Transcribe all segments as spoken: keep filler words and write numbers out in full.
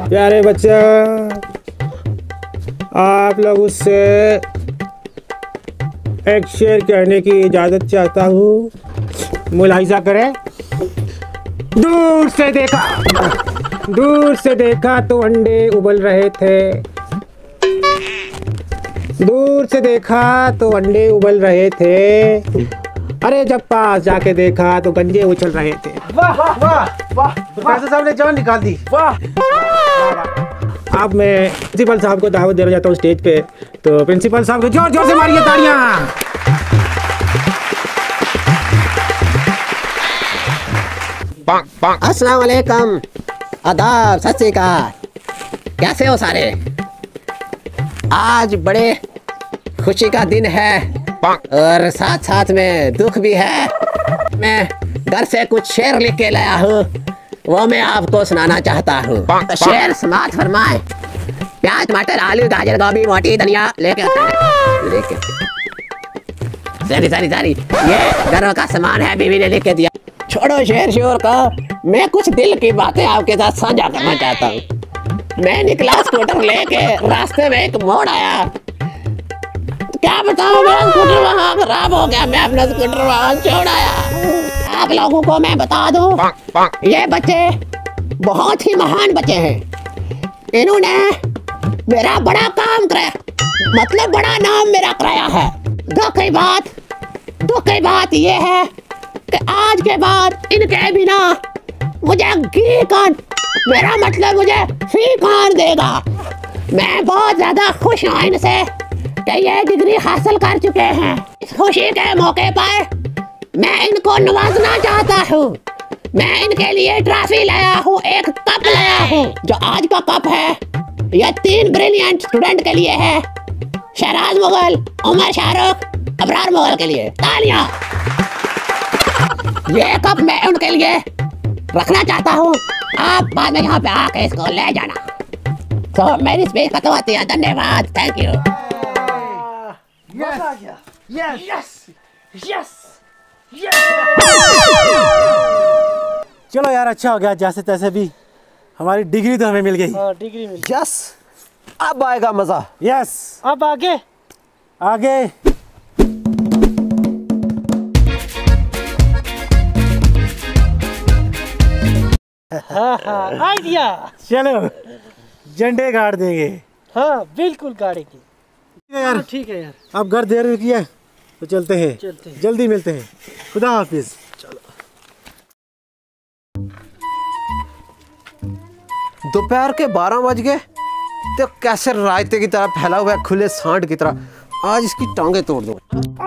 प्यारे बच्चा, आप लोगों से एक शेर कहने की इजाज़त चाहता हूँ, मुलाहिजा करें। दूर से देखा दूर से देखा तो अंडे उबल रहे थे, दूर से देखा तो अंडे उबल रहे थे, अरे जब पास जाके देखा तो गंजे उछल रहे थे। वाह वाह वाह, प्रोफेसर साहब ने जान निकाल दी। वाह। अब मैं प्रिंसिपल साहब को दावत देना चाहता हूँ स्टेज पे, तो प्रिंसिपल साहब को जोर जोर से मारिए तालियां। अस्सलाम वालेकुम, आदाब, सत श्री अकाल। कैसे हो सारे? आज बड़े खुशी का दिन है और साथ साथ में दुख भी है। मैं घर से कुछ शेर लिख के लाया हूँ, वो मैं आपको सुनाना चाहता हूँ। तो शेर समाप्त फरमाए। प्याज, टमाटर, आलू, गाजर, गोभी, मोटी धनिया लेके आते हैं। लेके सारी सारी सारी ये घरों का सामान है, बीवी ने लिख के दिया। छोड़ो शेर शोर का, मैं कुछ दिल की बातें आपके साथ साझा करना चाहता हूँ। मैं निकला स्कूटर लेके, रास्ते में एक मोड़ आया, क्या बताऊं, मेरा स्कूटर वहाँ खराब हो गया। मैं अपना स्कूटर वहाँ छोड़ आया। आप लोगों को मैं बता दूं, ये बच्चे बहुत ही महान बच्चे हैं। इन्होंने मेरा बड़ा काम कराया, मतलब बड़ा नाम मेरा कराया है। दुख की बात दुख की बात ये है कि आज के बाद इनके बिना मुझे घी कौन, मेरा मतलब मुझे फी कौन देगा। मैं बहुत ज्यादा खुश हूँ इनसे कि ये डिग्री हासिल कर चुके हैं। इस खुशी के मौके पर मैं इनको नवाजना चाहता हूँ। मैं इनके लिए ट्रॉफी लाया हूँ, एक कप लाया हूँ। जो आज का कप है ये तीन ब्रिलियंट स्टूडेंट के लिए है, शहराज मुगल, उमर शाहरुख, अबरार मुगल के लिए। तालियां। ये कप मैं उनके लिए रखना चाहता हूँ, आप बाद में यहाँ पे आके इसको ले जाना। तो मेरी स्पीच खत्म होती है, धन्यवाद, thank you. Yes yes yes yes. चलो यार, अच्छा हो गया, जैसे तैसे भी हमारी डिग्री तो हमें मिल गई। हाँ, डिग्री मिल गई। यस, अब आएगा मजा। यस, अब आगे आगे हाँ हाँ, आइडिया। चलो झंडे गाड़ देंगे। हाँ बिल्कुल गाड़ेंगे। ठीक है यार, ठीक है यार। अब घर देर हुई है तो चलते हैं, चलते हैं। जल्दी मिलते हैं। खुदा हाफिज। चलो। दोपहर के बारह बज गए तो कैसे रायते की तरह फैला हुआ है, खुले सांड की तरह। आज इसकी टांगे तोड़ दो।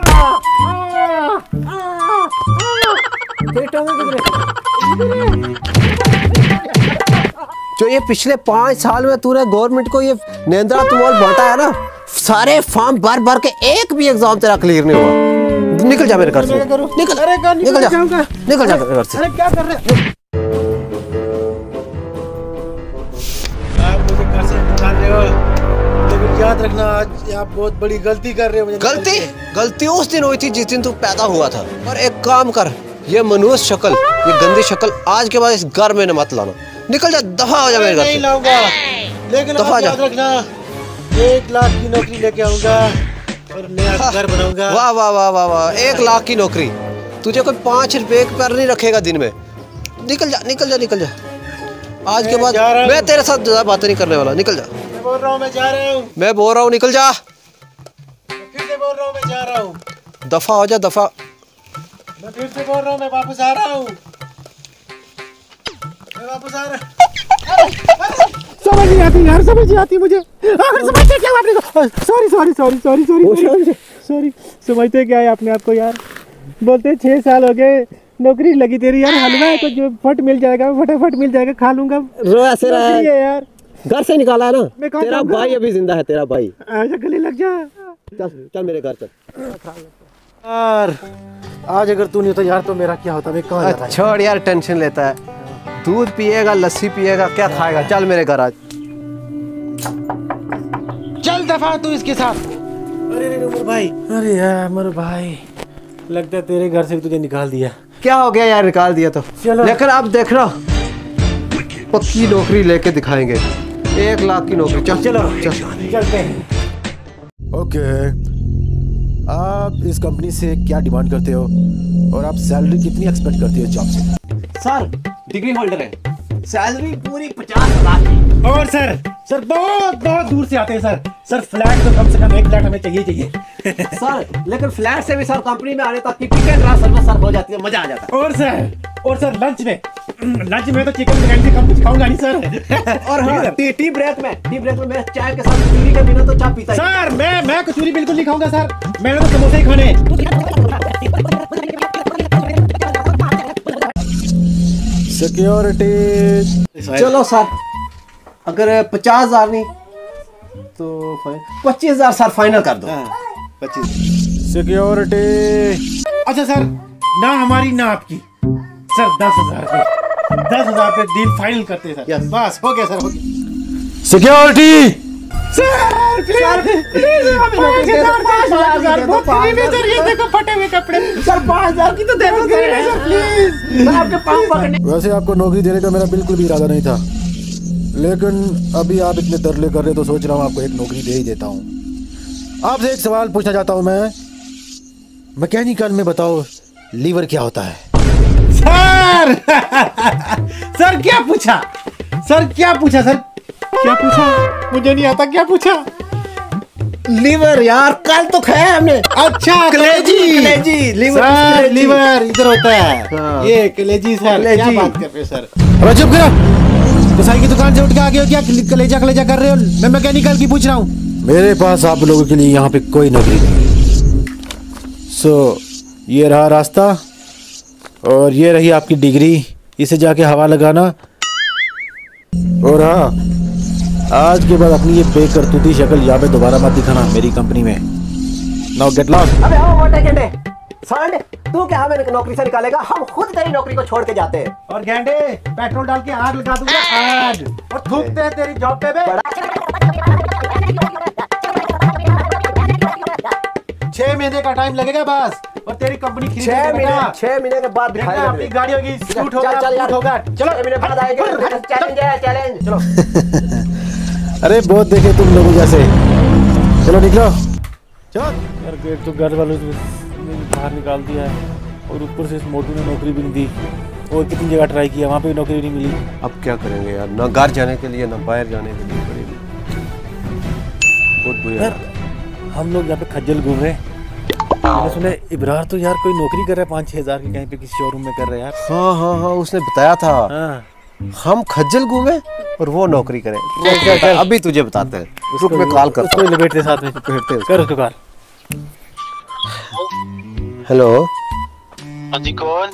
जो ये पिछले पाँच साल में तूने गवर्नमेंट को ये नेंद्रा तुमोल बांटा है ना, सारे फॉर्म भर भर के एक भी एग्जाम तेरा क्लियर नहीं हुआ। निकल जा मेरे घर से, निकल निकल जा निकल जा मेरे घर से। अरे क्या कर रहे हो? आप मुझे घर से निकाल रहे हो, लेकिन याद रखना आज आप बहुत बड़ी गलती कर रहे हो। मुझे गलती गलती उस दिन हुई थी जिस दिन तू पैदा हुआ था। और एक काम कर, ये मनुष्य शक्ल, ये गंदी शक्ल आज के बाद इस घर में न मत लाना। निकल जा, दफा हो जा मेरे घर से। नहीं लाऊंगा, लेकिन आप याद रखना एक लाख की नौकरी लेके आऊंगा और नया घर बनाऊंगा। वाह वाह वाह वाह वाह, एक लाख की नौकरी, तुझे कोई पाँच रुपए पर नहीं रखेगा दिन में। निकल जा निकल जा निकल जा। आज के बाद मैं तेरे साथ ज्यादा बातें नहीं करने वाला। निकल जा। मैं बोल रहा हूँ, मैं जा रहा हूँ। मैं बोल रहा हूँ निकल जा। फिर से बोल रहा हूँ, मैं जा रहा हूँ। दफा हो जा, दफा। मैं फिर से बोल रहा हूँ, मैं वापस आ रहा हूँ। मैं वापस आ रहा हूँ। समझ नहीं आती यार, समझ नहीं आती मुझे। आखिर समझते क्या आपने को? Sorry sorry sorry sorry sorry sorry समझते क्या है अपने आप को यार? बोलते छह साल हो गए, नौकरी लगी तेरी यार, हलवा है तो जो फट मिल जाएगा, फटाफट मिल जाएगा, खा लूंगा। रो ऐसे रहा है यार, घर से निकाला है ना। तेरा भाई अभी जिंदा है, तेरा भाई। आजा गले लग जा। चल चल मेरे घर चल। यार आज अगर तू नहीं होता यार तो मेरा क्या होता? मैं कहाँ जाता? छोड़ यार, टेंशन लेता है। दूध पिएगा, लस्सी पिएगा, क्या खाएगा? चल मेरे घर आज। चल दफा तू इसके साथ। अरे अरे उमर भाई, अरे यार उमर भाई, लगता है तेरे घर से भी तुझे निकाल दिया। क्या हो गया यार, निकाल दिया तो। लेकिन अब देखना, पक्की नौकरी लेके दिखाएंगे। एक लाख की नौकरी। चल चलो चल। चलते हैं। ओके, आप इस कंपनी से क्या डिमांड करते हो और आप सैलरी कितनी एक्सपेक्ट करते हो जॉब से? सर डिग्री होल्डर है, सैलरी पूरी पचास हजार की। और सर सर बहुत बहुत दूर से आते हैं सर। सर फ्लैट तो कम से कम एक फ्लैट हमें चाहिए चाहिए सर लेकिन फ्लैट से भी सर कंपनी में आने तक की टिकट सर्विस सर हो जाती है, मजा आ जाता है। और सर और सर लंच में लंच में तो चिकन बिरयानी से कम कुछ खाऊंगा नहीं सर। और हाँ, टी, टी ब्रेक में टी ब्रेक में मैं चाय के साथ कचौरी के बिना तो चाय पीता ही। सर मैं मैं कचौरी बिल्कुल नहीं खाऊंगा सर, मैंने तो समोसे ही खाने। सिक्योरिटी। चलो सर, अगर पचास हजार नहीं तो पच्चीस हजार सर फाइनल कर दो। पच्चीस। सिक्योरिटी। अच्छा सर, ना हमारी ना आपकी, सर दस हजार पे दस हजार पे डील फाइनल करते हैं सर। Yes. बस हो गया सर, हो गया। सिक्योरिटी। सर प्लीज प्लीज हमें पाँच हजार पाँच हजार बहुत गरीब है सर, ये देखो फटे हुए कपड़े। सर पाँच हजार की तो दे दो सर प्लीज। मैं आपके पाँव पकड़ने। वैसे आपको नौकरी देने का मेरा बिल्कुल भी इरादा नहीं था, लेकिन अभी आप इतने तरले कर रहे तो सोच रहा हूँ आपको एक नौकरी दे ही देता हूँ। आपसे एक सवाल पूछना चाहता हूँ मैं, मैकेनिकल में बताओ लीवर क्या होता है? सर सर क्या पूछा सर क्या पूछा सर क्या पूछा मुझे नहीं आता, क्या पूछा? लीवर यार, कल तो खाया हमने। अच्छा कलेजी कलेजी लीवर सर, लीवर इधर होता है। हाँ। ये कलेजी सर, कलेजी। क्या बात कर रहे हो सर? अरे चुप करो, कसाई की दुकान से उठ के आ गए हो क्या? कलेजा कलेजा कर रहे हो? मैं मैकेनिकल की पूछ रहा हूँ। मेरे पास आप लोगों के लिए यहाँ पे कोई नौकरी नहीं। सो ये रहा रास्ता और ये रही आपकी डिग्री, इसे जाके हवा लगाना। और हाँ, आज के बाद अपनी ये बेकरतूती शक्ल यहाँ पे दोबारा मत दिखाना मेरी कंपनी में। Now get lost. अबे आओ मोटे गेंडे, सांड तू क्या हमें नौकरी से निकालेगा? हम खुद तेरी नौकरी को छोड़ के जाते हैं। और गेंडे पेट्रोल डाल के आग लगा दूंगा, आग, और थूकते हैं तेरी जॉब पे बे। छह महीने का टाइम लगेगा बस, और तेरी कंपनी खरीद छह महीने छह महीने के बाद दिखाएगा। अपनी गाड़ी होगी, शूट होगा, चल, चल यार। शूट होगा। चलो छह महीने बाद आएगा, चैलेंज है चैलेंज। चलो अरे बहुत देखे तुम लोगों जैसे। चलो निकलो चलो। यार गेट तो घर वालों ने बाहर निकाल दिया है, और ऊपर से इस मोटू ने नौकरी भी नहीं दी, और कितनी जगह ट्राई किया, वहाँ पे भी नौकरी नहीं मिली। अब क्या करेंगे यार, ना घर जाने के लिए ना बाहर जाने के लिए पड़ेगी। बहुत बुरा। हम लोग यहाँ पे खज्जल घूम रहे हैं। मैंने सुना इब्रार तो यार कोई नौकरी कर रहा है पाँच छह हजार की, कहीं पे किसी शोरूम में कर रहा है यार। हाँ हाँ हाँ, उसने बताया था। हाँ। हम खज्जल घूमे और वो नौकरी करे। चल, चल, चल, अभी तुझे बताते हैं, रुक मैं कॉल करता उसको लपेटते साथ में, लपेटते हैं। कर उसको कॉल। हेलो हाँ जी, कौन?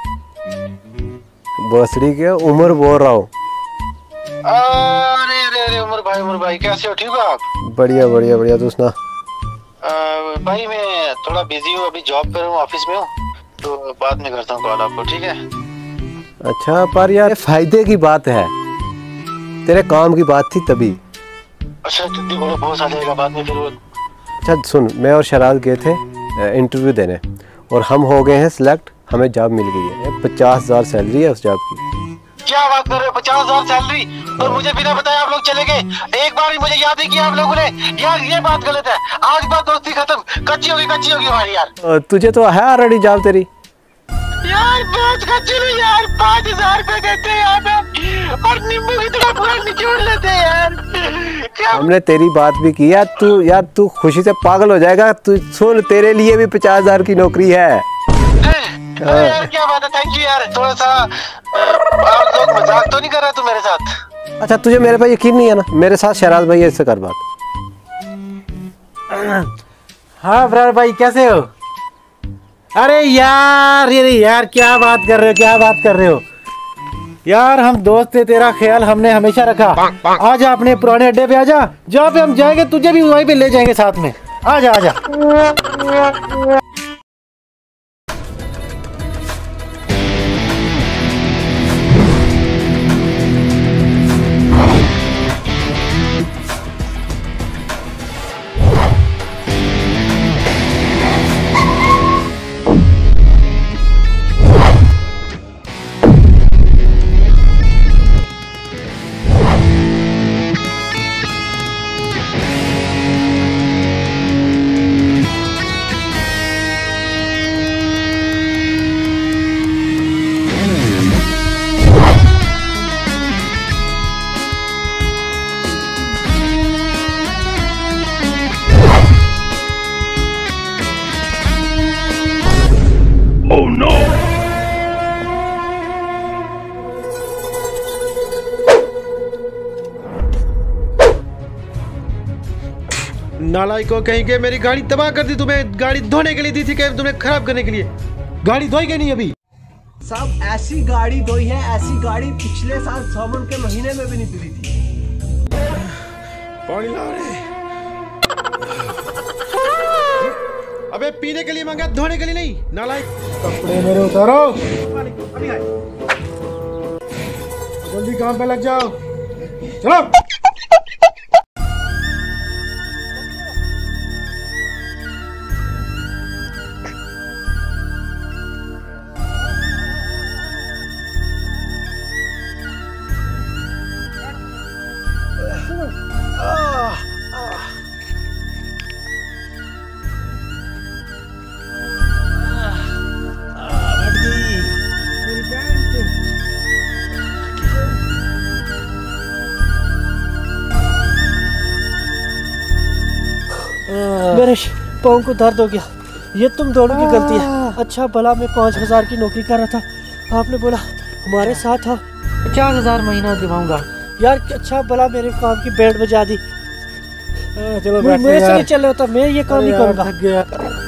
बसड़ी के उम्र बोल रहा हूँ। अरे अरे अरे उमर भाई, उमर भाई कैसे हो? ठीक हो आप? बढ़िया बढ़िया बढ़िया, तू सुना। आ, भाई मैं थोड़ा बिजी हूँ, अभी जॉब पे हूँ, ऑफिस में हूँ, तो बाद में करता हूँ कॉल आपको, ठीक है? अच्छा पर यार फायदे की बात है, तेरे काम की बात थी तभी। अच्छा जल्दी बोलो, बहुत आ जाएगा बाद में फिर वो। अच्छा सुन, मैं और शराज गए थे इंटरव्यू देने, और हम हो गए हैं सिलेक्ट, हमें जॉब मिल गई है। पचास हजार सैलरी है उस जॉब की। क्या बात कर रहे हो? पचास हजार सैलरी, और मुझे बिना बताए आप लोग चले गए। एक बार भी मुझे याद नहीं किया आप लोगों ने। यार ये बात गलत है, आज बात दोस्ती खत्म, कच्ची होगी कच्ची होगी हमारी यार। अ, तुझे तो है ऑलरेडी जॉब तेरी। यार बहुत कच्ची नहीं यार, पाँच हजार रुपए देते हैं यहाँ पे, और नींबू की तरह पूरा निचोड़ लेते हैं यार। क्या हमने तेरी बात भी की यार, तू यार तू खुशी से पागल हो जाएगा। तू सुन, तेरे लिए भी पचास हजार की नौकरी है। अरे यार क्या बात है, थैंक यू यार। थोड़ा सा आप लोग मजाक तो नहीं कर रहे तू मेरे साथ? अच्छा तुझे मेरे पे यकीन नहीं है ना? मेरे साथ शराज भाई है, इससे कर बात। हाँ ब्रदर भाई कैसे हो? अरे यार ये यार क्या बात कर रहे हो, क्या बात कर रहे हो यार? हम दोस्त थे, तेरा ख्याल हमने हमेशा रखा। आजा अपने पुराने अड्डे पे आजा, जहाँ पे हम जाएंगे तुझे भी वहीं पे ले जाएंगे साथ में। आजा आजा। नालायकों कहीं के, मेरी गाड़ी तबाह कर दी। तुम्हें गाड़ी धोने के लिए दी थी, क्या तुम्हें खराब करने के लिए? गाड़ी धोई गई नहीं अभी? सब ऐसी गाड़ी धोई है, ऐसी गाड़ी पिछले साल सावन के महीने में भी नहीं धुली थी। पानी ला रहे। अबे पीने के लिए मांगा, धोने के लिए नहीं, नालायक। कपड़े मेरे उतारो, जल्दी काम पे लग जाओ, चलो। मेरे पाँव को दर्द हो गया। ये तुम दोनों की गलती है। अच्छा भला मैं पाँच हजार की नौकरी कर रहा था, आपने बोला हमारे साथ आओ, पचास हजार महीना दिवाऊंगा यार। अच्छा भला मेरे काम की बैंड बजा दी। चलो मैं मेरे से नहीं चल होता, मैं ये काम नहीं करूँगा।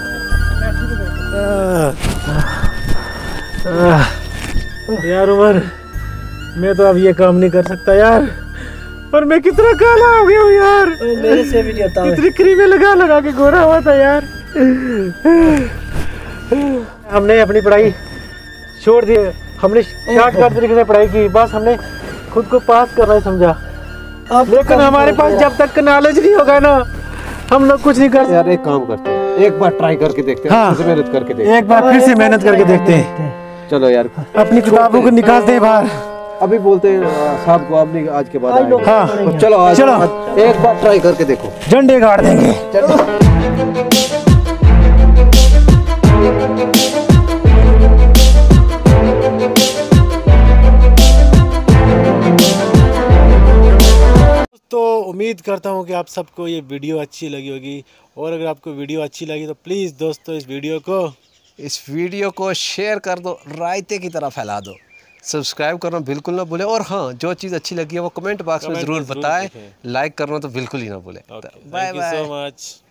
यार उमर, मैं तो अब ये काम नहीं कर सकता यार। पर मैं कितना काला हो गया हूँ यार। मेरे से भी नहीं होता। कितनी क्रीमें लगा लगा के गोरा हुआ था यार। हमने अपनी पढ़ाई छोड़ दी, हमने शॉर्टकट तरीके से पढ़ाई की, बस हमने खुद को पास करना ही समझा। लेकिन हमारे पास जब तक नॉलेज नहीं होगा ना, हम लोग कुछ नहीं कर सकते। यार एक काम करते हैं, एक बार ट्राई करके देखते हैं। हाँ, फिर से मेहनत करके देखते हैं। एक बार फिर से मेहनत करके देखते हैं। चलो यार, अपनी किताबों को निकालते हैं बाहर। अभी बोलते हैं साहब को, आपने आज के बाद आएंगे। हाँ, तो चलो आज, चलो आज एक बार ट्राई करके देखो, झंडे गाड़ देंगे। तो उम्मीद करता हूँ कि आप सबको ये वीडियो अच्छी लगी होगी, और अगर आपको वीडियो अच्छी लगी तो प्लीज़ दोस्तों इस वीडियो को इस वीडियो को शेयर कर दो, रायते की तरह फैला दो, सब्सक्राइब करना बिल्कुल ना भूलें, और हाँ जो चीज़ अच्छी लगी है वो कमेंट बॉक्स में ज़रूर बताएं, लाइक करना तो बिल्कुल ही ना भूलें। Bye bye, thank you so much.